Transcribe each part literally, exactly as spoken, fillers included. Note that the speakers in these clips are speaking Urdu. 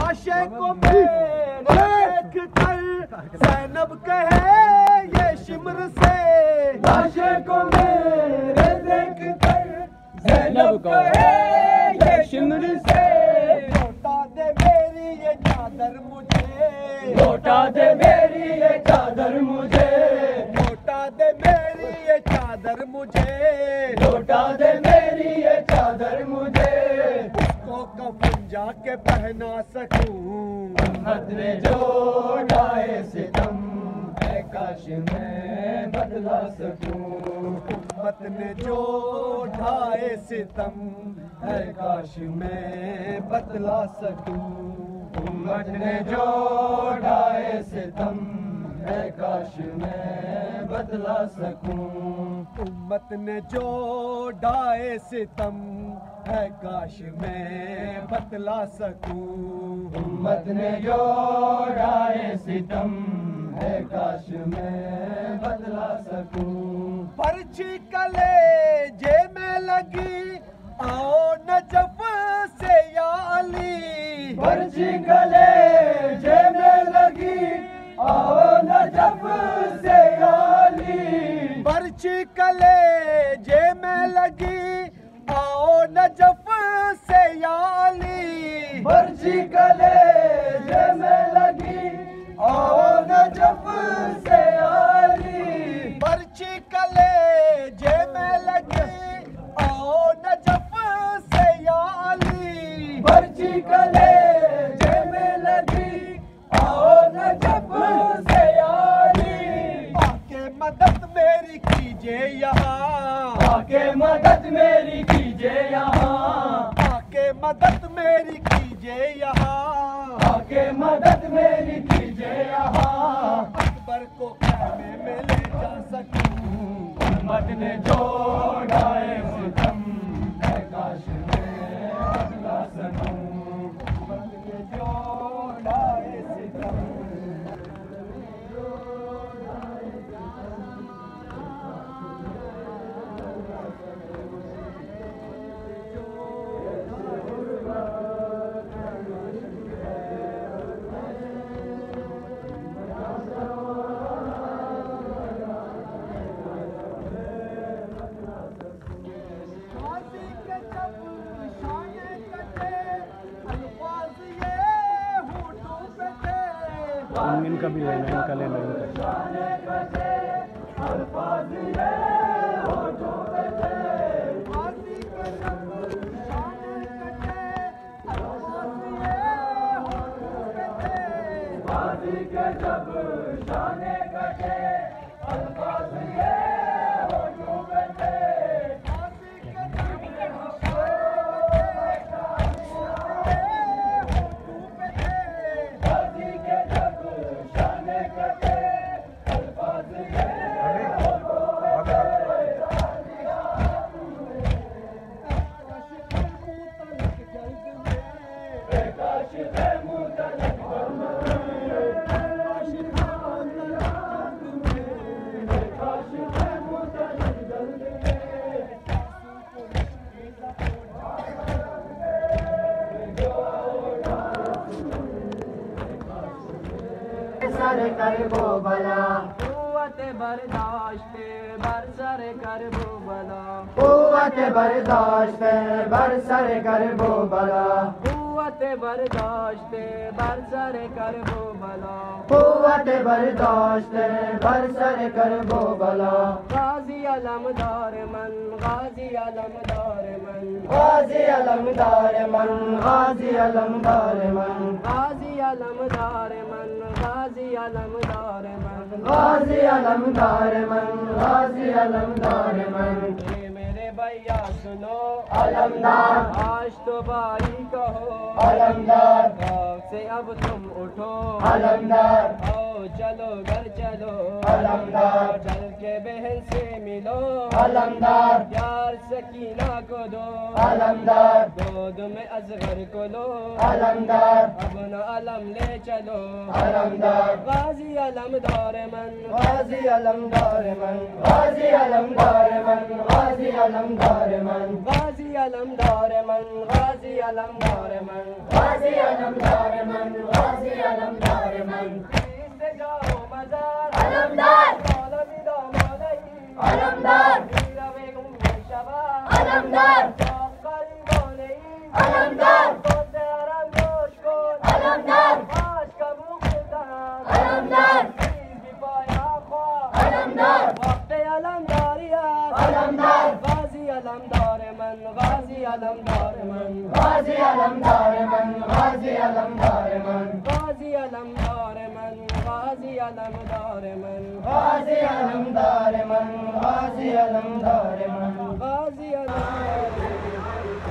لاشے کو میرے دیکھ کر زینب کہے یہ شمر سے، لاشے کو میرے دیکھ کر زینب کہے یہ شمر سے، لوٹا دے میری یہ چادر مجھے، لوٹا دے میری یہ چادر مجھے، لوٹا دے میری یہ چادر مجھے، لوٹا دے میری یہ چادر مجھے، اس کو کفن جا کے پہنا سکوں، امت نے جو ڈھائے ستم اے کاش میں بدلا سکوں، امت نے جو ڈھائے ستم اے کاش میں بدلا سکوں، امت نے جو ڈھائے ستم اے کاش میں بدلا سکوں، امت نے جو ڈھائے ستم اے کاش میں بدلا سکوں، امت نے جو ڈھائے ستم اے کاش میں بدلا سکوں، پرچی کلیجے میں لگی آؤ نجف سے یا علی، پرچی کلیجے میں لگی آؤ نجف سے یا علی، پرچی کلیجے میں لگی آؤ نجف سے یا علی، پرچی کلیجے میں لگی آؤ نجف سے یا علی، پرچی کلیجے میں لگی آؤ نجف سے یا علی، پرچی کلیجے میں لگی آؤ نجف سے یا علی، آ کے مدد میری کیجے یہاں، آ کے مدد میری کیجے یہاں، آ کے مدد میری کیجے یہاں، آ کے مدد میری کیجے یہاں، اکبر کو خیمے میں لے جا سکوں، امت نے جو ڈھائے ستم اے کاش میں بدلا سکوں، امت نے جو ڈھائے ستم ان کا بھی لینا ان کا لینا ان کا سر کربو بلا قوت برداشت بر سر کربو بلا قوت برداشت بر سر کربو بلا قوت برداشت بر سر کربو بلا قوت برداشت بر سر کربو بلا غازی علمدار من غازی علمدار من غازی علمدار من غازی علمدار من غازی علمدار من غازی علمدار من غازی علمدار من غازی علمدار من اے میرے بھیا سنو علمدار آج تو بھائی کہو علمدار خوف سے اب تم اٹھو علمدار آؤ چلو گھر چلو علمدار چل کے بہن سے ملو علمدار پیار سکینہ کو دو علمدار گود میں اصغر کو لو علمدار اب نہ علم لے چلو علمدار غازی علمدار من غازی علمدار من غازی علمدار من غازی علمدار من غازی علمدار من غازی علمدار من غازی علمدار من علمدار من سے جاؤ مزار علمدار مولا میرا مولائی علمدار میرا بیگم شبا علمدار قاری مولائی علمدار دوست حرم جوش کن علمدار آش کبو خودم علمدار چیز بی پایا خواه علمدار وقت علمداری است علمدار غازی علمدار من غازی علمدار من غازی علمدار من غازی علمدار من غازی علمدار من غازی علمدار من غازی علمدار من غازی علمدار من غازی علمدار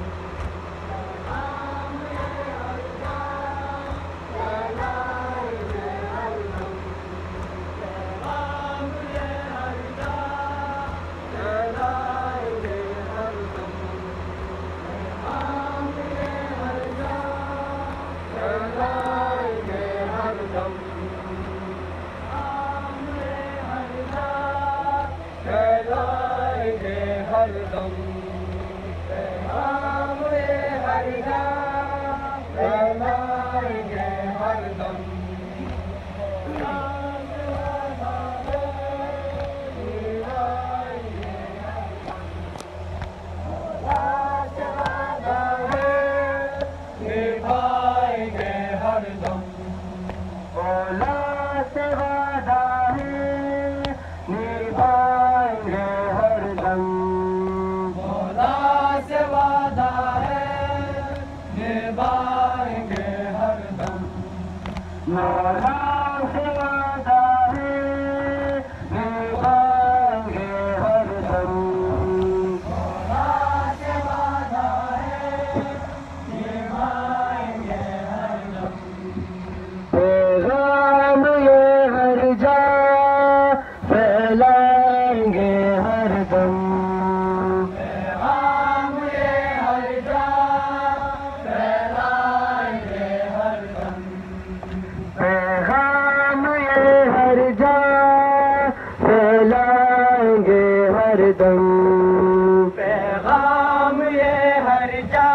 پیغام یہ ہر جا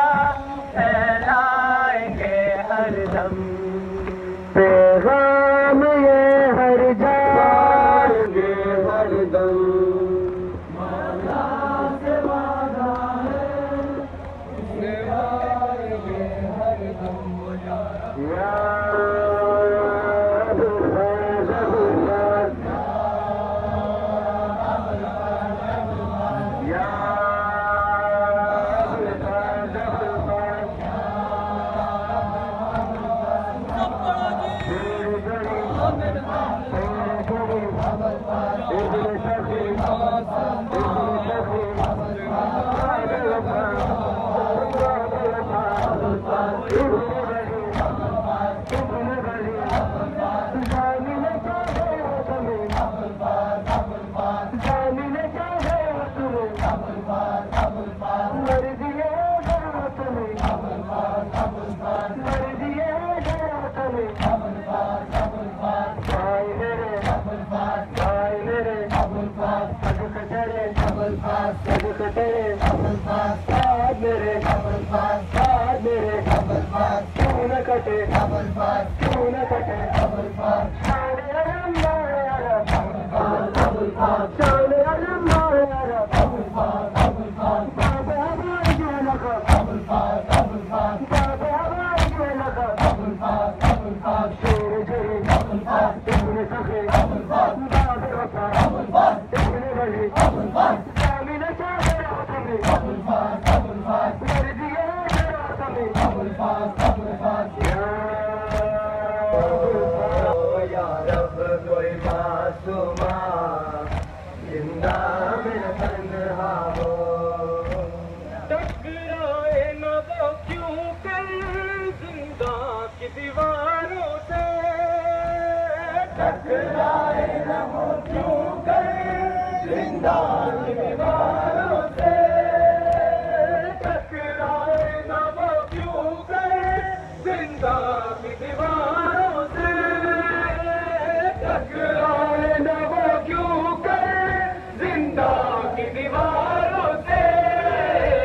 پھیلائیں گے ہر دم پیغام یہ ہر جا گے ہر دم مولا سے وعدہ ہے نبھائیں گے ہر دم یا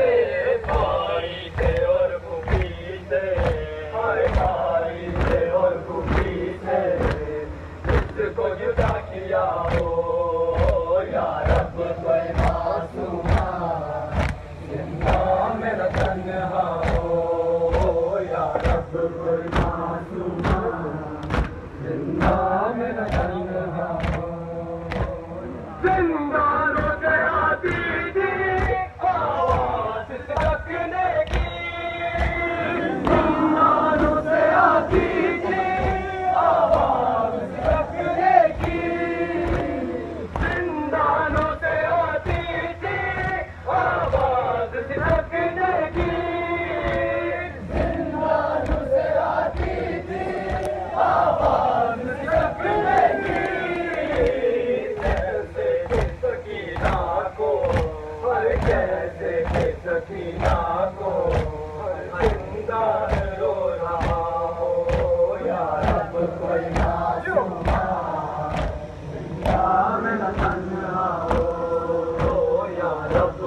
اور کوئی معصومہ زندہ میرا تنہا زندانوں سے آتی تھی آواز سکنے کی زندانوں سے آتی تھی آواز سکنے کی زندانوں سے آتی تھی آواز سکنے کی زندانوں سے آتی تھی آواز سکنے کی کیسے کہ سکینہ کو ہر کیسے کہ سکینہ کو زندہ رو رہا ہو یا رب کوئی معصومہ زندہ میں نہ تنہا ہو یا رب